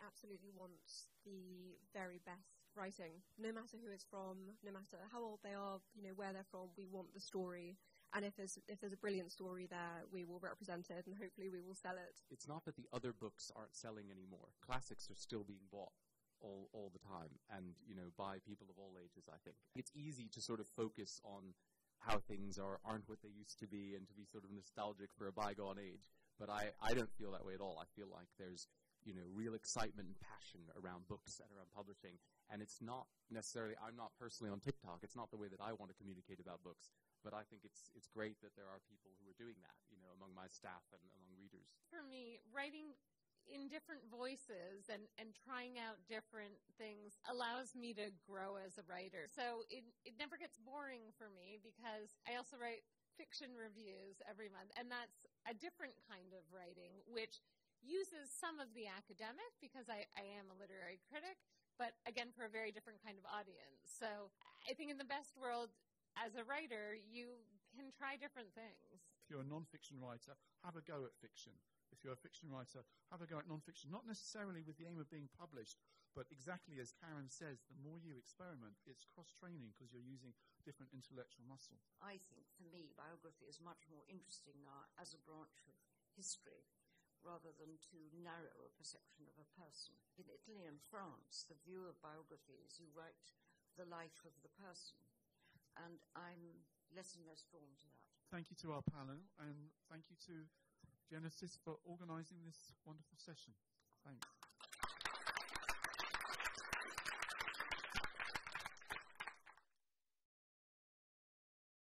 absolutely want the very best writing, no matter who it's from, no matter how old they are, where they're from. We want the story, and if there's a brilliant story there, we will represent it, and hopefully we will sell it. It's not that the other books aren't selling anymore. Classics are still being bought all the time, and by people of all ages. I think it's easy to sort of focus on how things aren't what they used to be, and to be sort of nostalgic for a bygone age. But I don't feel that way at all. I feel like there's real excitement and passion around books and around publishing. And it's not necessarily, I'm not personally on TikTok. It's not the way that I want to communicate about books. But I think it's great that there are people who are doing that, among my staff and among readers. For me, writing in different voices and trying out different things allows me to grow as a writer. So it never gets boring for me, because I also write fiction reviews every month. And that's a different kind of writing, which uses some of the academic, because I am a literary critic, but again, for a very different kind of audience. So I think in the best world, as a writer, you can try different things. If you're a non-fiction writer, have a go at fiction. If you're a fiction writer, have a go at non-fiction, not necessarily with the aim of being published, but exactly as Karen says, the more you experiment, it's cross-training because you're using different intellectual muscle. I think, for me, biography is much more interesting now as a branch of history, rather than to narrow a perception of a person. In Italy and France, the view of biography is you write the life of the person, and I'm less and less drawn to that. Thank you to our panel, and thank you to Genesis for organising this wonderful session. Thanks.